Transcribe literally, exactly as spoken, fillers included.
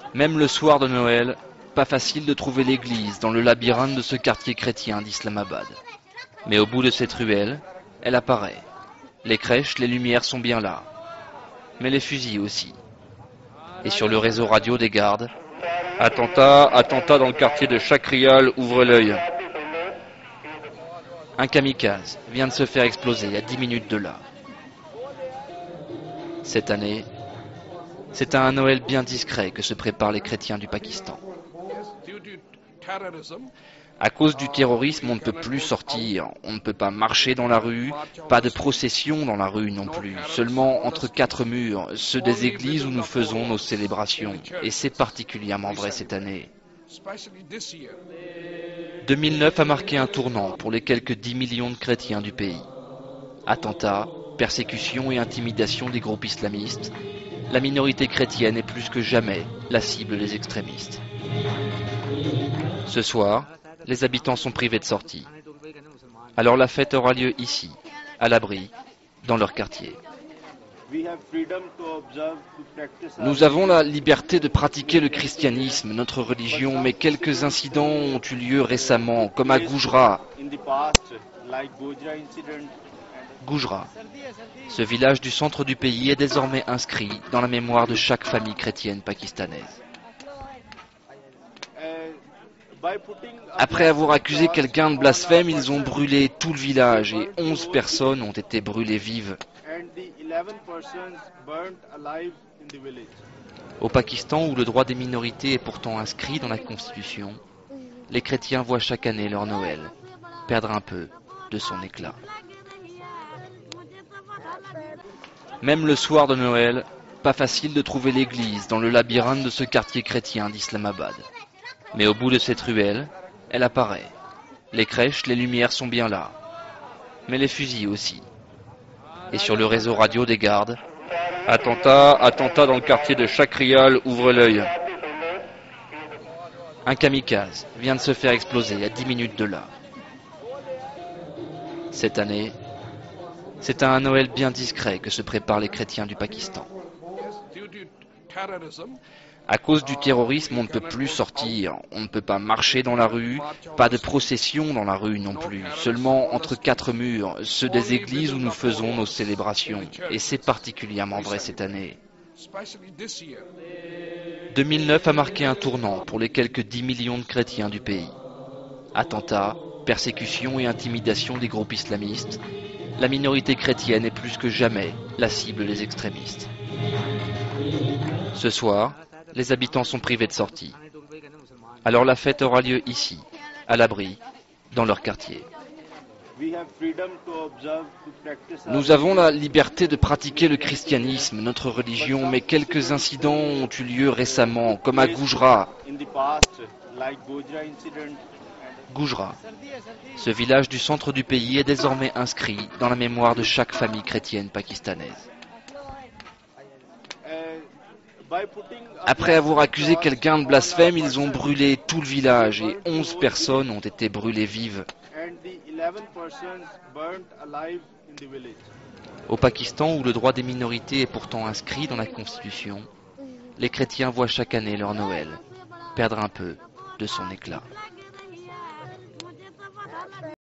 Même le soir de Noël, pas facile de trouver l'église dans le labyrinthe de ce quartier chrétien d'Islamabad. Mais au bout de cette ruelle, elle apparaît. Les crèches, les lumières sont bien là. Mais les fusils aussi. Et sur le réseau radio des gardes, attentat, attentat dans le quartier de Chakrial, ouvre l'œil. Un kamikaze vient de se faire exploser à dix minutes de là. Cette année, c'est à un Noël bien discret que se préparent les chrétiens du Pakistan. À cause du terrorisme, on ne peut plus sortir, on ne peut pas marcher dans la rue, pas de procession dans la rue non plus, seulement entre quatre murs, ceux des églises où nous faisons nos célébrations. Et c'est particulièrement vrai cette année. deux mille neuf a marqué un tournant pour les quelques dix millions de chrétiens du pays. Attentats, persécutions et intimidation des groupes islamistes, la minorité chrétienne est plus que jamais la cible des extrémistes. Ce soir, les habitants sont privés de sortie. Alors la fête aura lieu ici, à l'abri, dans leur quartier. Nous avons la liberté de pratiquer le christianisme, notre religion, mais quelques incidents ont eu lieu récemment, comme à Gujrat. Gujrat, ce village du centre du pays est désormais inscrit dans la mémoire de chaque famille chrétienne pakistanaise. Après avoir accusé quelqu'un de blasphème, ils ont brûlé tout le village et onze personnes ont été brûlées vives. Au Pakistan, où le droit des minorités est pourtant inscrit dans la Constitution, les chrétiens voient chaque année leur Noël perdre un peu de son éclat. Même le soir de Noël, pas facile de trouver l'église dans le labyrinthe de ce quartier chrétien d'Islamabad. Mais au bout de cette ruelle, elle apparaît. Les crèches, les lumières sont bien là. Mais les fusils aussi. Et sur le réseau radio des gardes, attentat, attentat dans le quartier de Chakrial, ouvre l'œil. Un kamikaze vient de se faire exploser à dix minutes de là. Cette année, c'est à un Noël bien discret que se préparent les chrétiens du Pakistan. À cause du terrorisme, on ne peut plus sortir, on ne peut pas marcher dans la rue, pas de procession dans la rue non plus, seulement entre quatre murs, ceux des églises où nous faisons nos célébrations. Et c'est particulièrement vrai cette année. deux mille neuf a marqué un tournant pour les quelques dix millions de chrétiens du pays. Attentats, persécutions et intimidation des groupes islamistes, la minorité chrétienne est plus que jamais la cible des extrémistes. Ce soir, les habitants sont privés de sortie. Alors la fête aura lieu ici, à l'abri, dans leur quartier. Nous avons la liberté de pratiquer le christianisme, notre religion, mais quelques incidents ont eu lieu récemment, comme à Gujrat. Gujrat, ce village du centre du pays est désormais inscrit dans la mémoire de chaque famille chrétienne pakistanaise. Après avoir accusé quelqu'un de blasphème, ils ont brûlé tout le village et onze personnes ont été brûlées vives. Au Pakistan, où le droit des minorités est pourtant inscrit dans la Constitution, les chrétiens voient chaque année leur Noël perdre un peu de son éclat.